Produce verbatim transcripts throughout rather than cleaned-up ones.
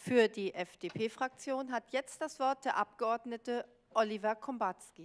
Für die F D P-Fraktion hat jetzt das Wort der Abgeordnete Oliver Kombatski.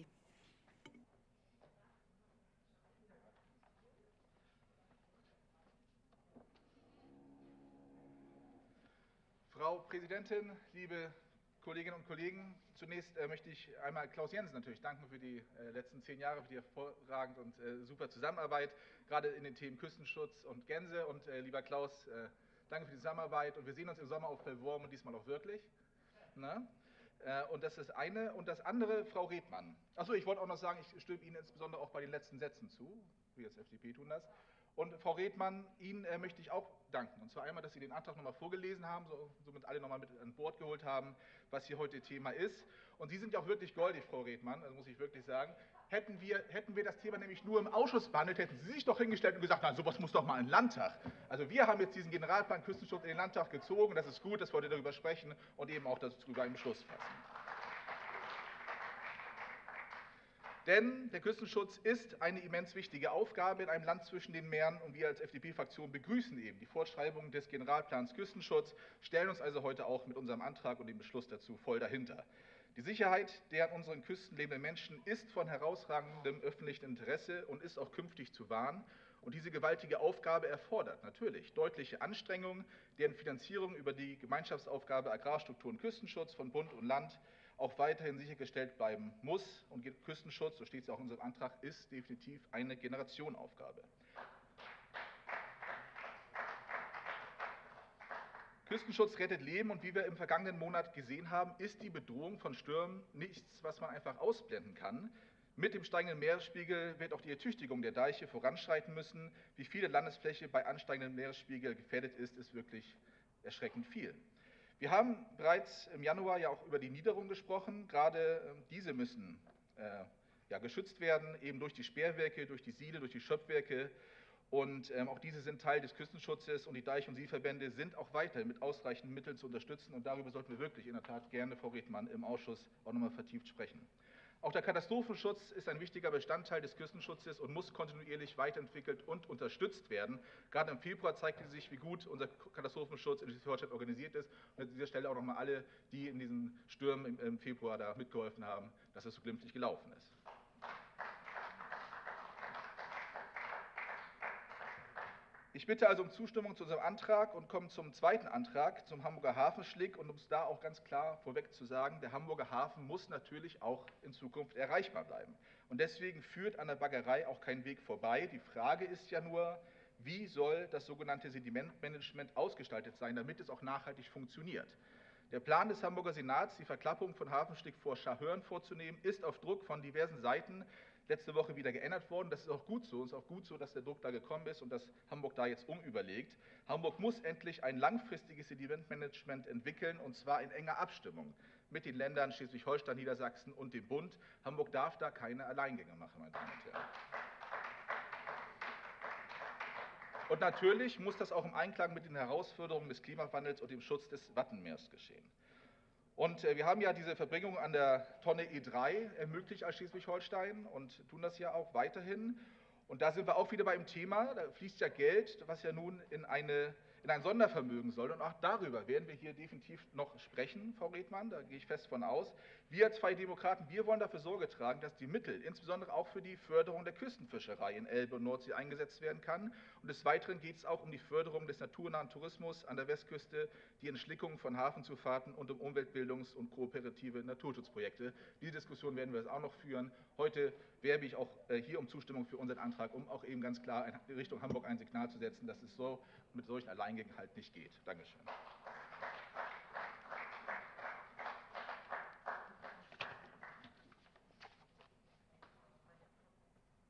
Frau Präsidentin, liebe Kolleginnen und Kollegen! Zunächst äh, möchte ich einmal Klaus Jensen natürlich danken für die äh, letzten zehn Jahre, für die hervorragende und äh, super Zusammenarbeit, gerade in den Themen Küstenschutz und Gänse. Und äh, lieber Klaus, äh, danke für die Zusammenarbeit. Und wir sehen uns im Sommer auf Pellworm und diesmal auch wirklich. Na? Äh, und das ist eine. Und das andere, Frau Redmann. Achso, ich wollte auch noch sagen, ich stimme Ihnen insbesondere auch bei den letzten Sätzen zu. Wir als F D P tun das. Und Frau Redmann, Ihnen äh, möchte ich auch danken. Und zwar einmal, dass Sie den Antrag nochmal vorgelesen haben, so, somit alle nochmal mit an Bord geholt haben, was hier heute Thema ist. Und Sie sind ja auch wirklich goldig, Frau Redmann, das muss ich wirklich sagen. Hätten wir, hätten wir das Thema nämlich nur im Ausschuss behandelt, hätten Sie sich doch hingestellt und gesagt, na, sowas muss doch mal in den Landtag. Also wir haben jetzt diesen Generalplan Küstenschutz in den Landtag gezogen. Das ist gut, dass wir heute darüber sprechen und eben auch darüber einen Beschluss fassen. Denn der Küstenschutz ist eine immens wichtige Aufgabe in einem Land zwischen den Meeren, und wir als F D P-Fraktion begrüßen eben die Fortschreibung des Generalplans Küstenschutz, stellen uns also heute auch mit unserem Antrag und dem Beschluss dazu voll dahinter. Die Sicherheit der an unseren Küsten lebenden Menschen ist von herausragendem öffentlichen Interesse und ist auch künftig zu wahren. Und diese gewaltige Aufgabe erfordert natürlich deutliche Anstrengungen, deren Finanzierung über die Gemeinschaftsaufgabe Agrarstruktur und Küstenschutz von Bund und Land auch weiterhin sichergestellt bleiben muss. Und Küstenschutz, so steht es ja auch in unserem Antrag, ist definitiv eine Generationenaufgabe. Küstenschutz rettet Leben, und wie wir im vergangenen Monat gesehen haben, ist die Bedrohung von Stürmen nichts, was man einfach ausblenden kann. Mit dem steigenden Meeresspiegel wird auch die Ertüchtigung der Deiche voranschreiten müssen. Wie viele Landesfläche bei ansteigendem Meeresspiegel gefährdet ist, ist wirklich erschreckend viel. Wir haben bereits im Januar ja auch über die Niederungen gesprochen. Gerade äh, diese müssen äh, ja, geschützt werden, eben durch die Sperrwerke, durch die Siele, durch die Schöpfwerke. Und ähm, auch diese sind Teil des Küstenschutzes, und die Deich- und Sielverbände sind auch weiterhin mit ausreichenden Mitteln zu unterstützen. Und darüber sollten wir wirklich in der Tat gerne, Frau Redmann, im Ausschuss auch nochmal vertieft sprechen. Auch der Katastrophenschutz ist ein wichtiger Bestandteil des Küstenschutzes und muss kontinuierlich weiterentwickelt und unterstützt werden. Gerade im Februar zeigte sich, wie gut unser Katastrophenschutz in Schleswig-Holstein organisiert ist. Und an dieser Stelle auch nochmal alle, die in diesen Stürmen im Februar da mitgeholfen haben, dass es so glimpflich gelaufen ist. Ich bitte also um Zustimmung zu unserem Antrag und komme zum zweiten Antrag, zum Hamburger Hafenschlick. Und um es da auch ganz klar vorweg zu sagen, der Hamburger Hafen muss natürlich auch in Zukunft erreichbar bleiben. Und deswegen führt an der Baggerei auch kein Weg vorbei. Die Frage ist ja nur, wie soll das sogenannte Sedimentmanagement ausgestaltet sein, damit es auch nachhaltig funktioniert. Der Plan des Hamburger Senats, die Verklappung von Hafenschlick vor Scharhörn vorzunehmen, ist auf Druck von diversen Seiten letzte Woche wieder geändert worden. Das ist auch gut so. Es ist auch gut so, dass der Druck da gekommen ist und dass Hamburg da jetzt umüberlegt. Hamburg muss endlich ein langfristiges Sedimentmanagement entwickeln, und zwar in enger Abstimmung mit den Ländern Schleswig-Holstein, Niedersachsen und dem Bund. Hamburg darf da keine Alleingänge machen, meine Damen und Herren. Und natürlich muss das auch im Einklang mit den Herausforderungen des Klimawandels und dem Schutz des Wattenmeers geschehen. Und wir haben ja diese Verbringung an der Tonne E drei ermöglicht als Schleswig-Holstein und tun das ja auch weiterhin. Und da sind wir auch wieder beim Thema, da fließt ja Geld, was ja nun in, eine, in ein Sondervermögen soll. Und auch darüber werden wir hier definitiv noch sprechen, Frau Redmann, da gehe ich fest von aus. Wir als Freie Demokraten, wir wollen dafür Sorge tragen, dass die Mittel, insbesondere auch für die Förderung der Küstenfischerei in Elbe und Nordsee, eingesetzt werden kann. Und des Weiteren geht es auch um die Förderung des naturnahen Tourismus an der Westküste, die Entschlickung von Hafenzufahrten und um Umweltbildungs- und kooperative Naturschutzprojekte. Diese Diskussion werden wir jetzt auch noch führen. Heute werbe ich auch hier um Zustimmung für unseren Antrag, um auch eben ganz klar in Richtung Hamburg ein Signal zu setzen, dass es so mit solchen Alleingängen halt nicht geht. Dankeschön.